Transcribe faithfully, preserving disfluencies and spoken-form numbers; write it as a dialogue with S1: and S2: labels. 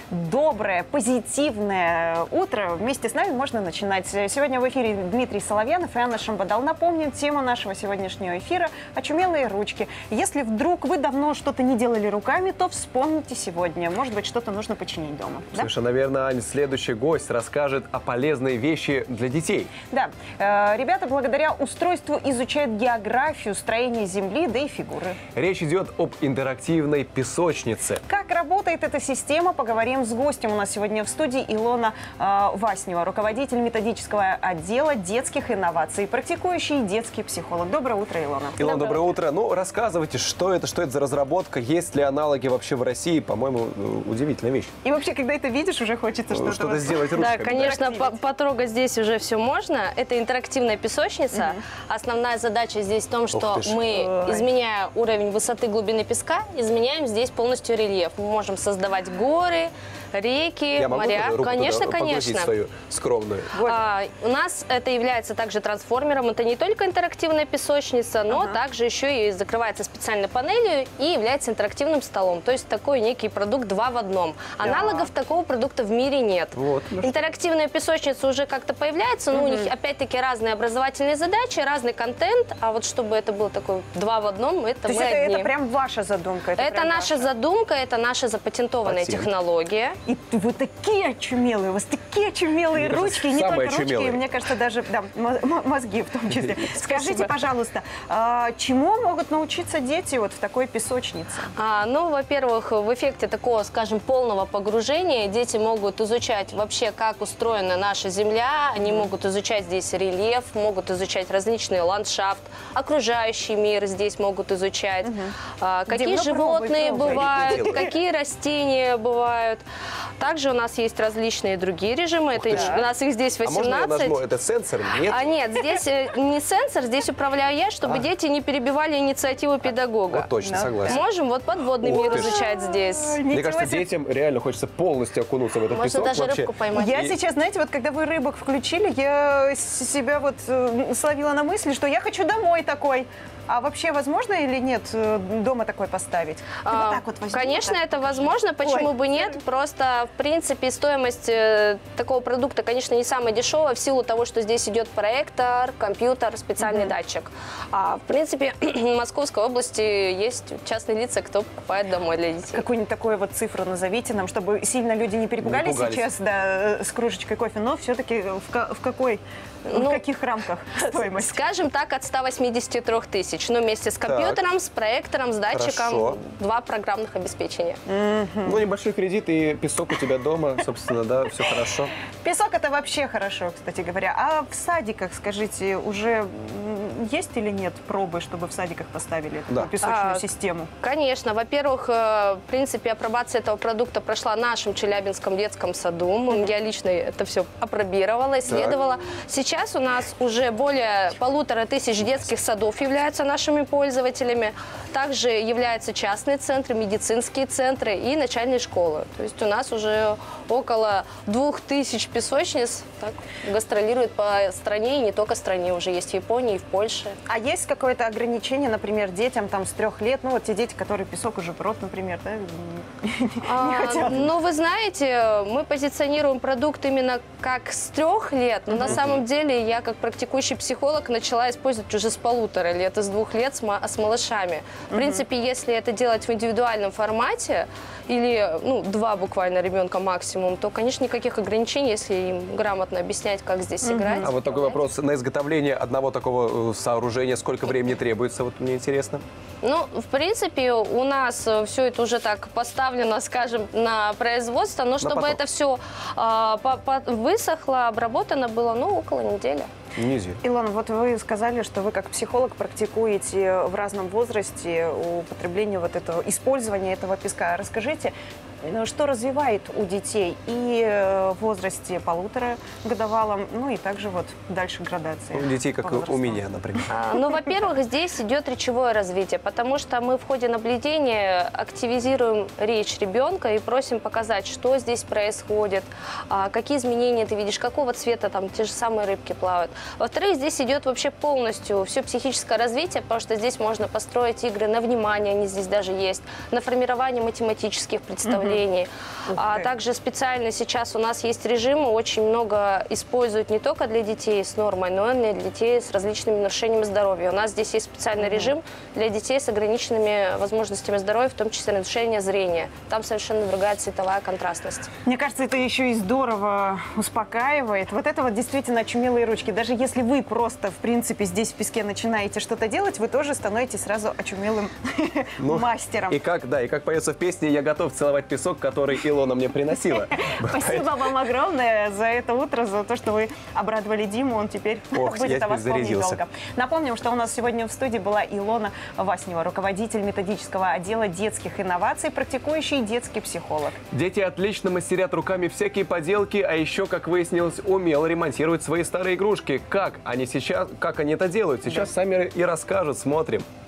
S1: доброе, позитивное утро вместе с нами можно начинать. Сегодня в эфире Дмитрий Соловьянов и Анна Шамбадал. Напомним, тема нашего сегодняшнего эфира – очумелые ручки. Если вдруг вы давно что-то не делали руками, то вспомните сегодня. Может быть, что-то нужно починить дома.
S2: Совершенно да? верно, Аня. Следующий гость расскажет о полезной вещи для детей.
S1: Да. Ребята благодаря устройству изучают географию, строение Земли, да и фигуры.
S2: Речь идет об интерактивной песочнице.
S1: Как работает эта система, поговорим с гостем. У нас сегодня в студии Илона э, Васнева, руководитель методического отдела детских инноваций, практикующий детский психолог. Доброе утро, Илона.
S2: Илона, доброе утро. Ну, рассказывайте, что это, что это за разработка, есть ли аналоги вообще в России? По-моему, удивительная вещь.
S1: И вообще, когда это видишь, уже хочется что-то
S2: что-то сделать ручками.
S3: Да, конечно, по потрогать здесь уже все можно. Это интерактивная песочница. Угу. Основная задача здесь в том, что мы, Ой. изменяя уровень высоты глубины песка, изменяем здесь полностью рельеф. Мы можем создавать горы, реки,
S2: Я могу
S3: моря.
S2: Руку
S3: конечно,
S2: туда
S3: конечно.
S2: свою скромную.
S3: А, у нас это является также трансформером. Это не только интерактивная песочница, но ага. также еще и закрывается специальной панелью и является интерактивным столом. То есть такой некий продукт два в одном. Да. Аналогов такого продукта в мире нет. Вот. Интерактивная песочница уже как-то появляется, но угу. у них опять-таки разные образовательные задачи, разный контент. А вот чтобы это было такое два в одном, это
S1: То
S3: мы
S1: есть это,
S3: одни.
S1: это прям ваша задумка?
S3: Это, это наша ваша. задумка, это наша запатентованная
S2: Спасибо.
S3: технология.
S1: И вы такие очумелые, у вас такие очумелые мне ручки, кажется, не только
S2: очумелые.
S1: ручки, мне кажется, даже да, мозги в том числе. Скажите, пожалуйста, чему могут научиться дети вот в такой песочнице?
S3: А, ну, во-первых, в эффекте такого, скажем, полного погружения дети могут изучать вообще, как устроена наша Земля, они mm. могут изучать здесь рельеф, могут изучать различный ландшафт, окружающий мир здесь могут изучать, mm-hmm. а, какие Дим, животные бывают, какие растения бывают. Также у нас есть различные другие режимы. Это, у нас их здесь восемнадцать.
S2: А можно я нажму? Это сенсор? Нет?
S3: А нет, здесь не сенсор, здесь управляю я, чтобы а. дети не перебивали инициативу педагога.
S2: Вот точно,
S1: да.
S2: согласен.
S3: Можем вот подводный Ух мир изучать здесь.
S2: Мне Ничего кажется, себе. детям реально хочется полностью окунуться в этот
S3: Можно
S2: песок.
S3: даже
S2: вообще.
S3: рыбку поймать.
S1: Я
S2: И...
S1: сейчас, знаете, вот когда вы рыбок включили, я себя вот словила на мысли, что я хочу домой такой. А вообще возможно или нет дома такой поставить?
S3: А, вот так вот возьми, Конечно, так. это возможно. Почему Ой. бы нет? Просто, в принципе, стоимость э, такого продукта, конечно, не самая дешевая в силу того, что здесь идет проектор, компьютер, специальный mm-hmm. датчик. А, в принципе, в Московской области есть частные лица, кто покупает домой для детей.
S1: Какую-нибудь такую вот цифру назовите нам, чтобы сильно люди не перепугались, не сейчас да, с кружечкой кофе, но все-таки в, в какой... Ну, в каких рамках стоимость?
S3: Скажем так, от ста восьмидесяти трёх тысяч. Но вместе с компьютером, так. с проектором, с датчиком, Хорошо. два программных обеспечения.
S2: Mm-hmm. Ну, небольшой кредит и песок у тебя дома, собственно, да, все хорошо.
S1: Песок это вообще хорошо, кстати говоря. А в садиках, скажите, уже есть или нет пробы, чтобы в садиках поставили эту да. песочную а, систему?
S3: Конечно. Во-первых, в принципе, апробация этого продукта прошла в нашем Челябинском детском саду. Mm-hmm. Я лично это все апробировала, исследовала. Так. Сейчас Сейчас у нас уже более полутора тысяч детских садов являются нашими пользователями. Также являются частные центры, медицинские центры и начальные школы. То есть у нас уже около двух тысяч песочниц так, гастролируют по стране, и не только в стране, уже есть в Японии, и в Польше.
S1: А есть какое-то ограничение, например, детям там, с трех лет, ну вот те дети, которые песок уже в рот, например, да, не хотят?
S3: Ну, вы знаете, мы позиционируем продукт именно как с трех лет, но на самом деле я, как практикующий психолог, начала использовать уже с полутора лет, и с двух лет с, с малышами. В принципе, если это делать в индивидуальном формате, или ну, два буквально ребенка максимум, то, конечно, никаких ограничений, если им грамотно объяснять, как здесь mm-hmm. играть.
S2: А вот такой вопрос. На изготовление одного такого сооружения сколько времени требуется? Вот мне интересно.
S3: Ну, в принципе, у нас все это уже так поставлено, скажем, на производство, но чтобы это все а, по, по, высохло, обработано было, ну, около недели.
S2: Неделю.
S1: Илона, вот вы сказали, что вы как психолог практикуете в разном возрасте употребление вот этого, использование этого песка. Расскажите, что развивает у детей и в возрасте полутора годовалом, ну и также вот дальше градации?
S2: У детей, как у меня, например.
S3: А, ну, во-первых, здесь идет речевое развитие, потому что мы в ходе наблюдения активизируем речь ребенка и просим показать, что здесь происходит, а, какие изменения ты видишь, какого цвета там те же самые рыбки плавают. Во-вторых, здесь идет вообще полностью все психическое развитие, потому что здесь можно построить игры на внимание, они здесь даже есть, на формирование математических представлений. направлений.
S1: Ух
S3: А
S1: ты.
S3: также специально сейчас у нас есть режимы, очень много используют не только для детей с нормой, но и для детей с различными нарушениями здоровья. У нас здесь есть специальный режим для детей с ограниченными возможностями здоровья, в том числе нарушение зрения. Там совершенно другая цветовая контрастность.
S1: Мне кажется, это еще и здорово успокаивает. Вот это вот действительно очумелые ручки. Даже если вы просто, в принципе, здесь в песке начинаете что-то делать, вы тоже становитесь сразу очумелым
S2: Ну,
S1: мастером.
S2: И как, да, и как поется в песне, я готов целовать песок, который Илона мне приносила.
S1: Спасибо вам огромное за это утро, за то, что вы обрадовали Диму. Он теперь
S2: Ох, я
S1: будет о
S2: теперь
S1: вас помнить
S2: зарядился.
S1: долго. Напомним, что у нас сегодня в студии была Илона Васнева, руководитель методического отдела детских инноваций, практикующий детский психолог.
S2: Дети отлично мастерят руками всякие поделки, а еще, как выяснилось, умело ремонтируют свои старые игрушки. Как они сейчас, как они это делают? Сейчас сами и расскажут, смотрим.